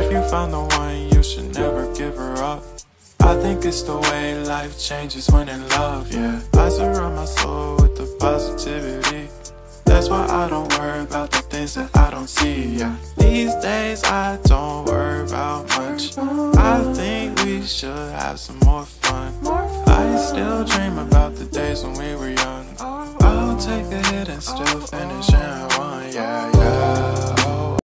If you found the one, you should never give her up. I think it's the way life changes when in love, yeah. I surround my soul with the positivity. That's why I don't worry about the things that I don't see, yeah. These days I don't worry about much. I think we should have some more fun. I still dream about the days when we were young. I'll take a hit and still finish, yeah.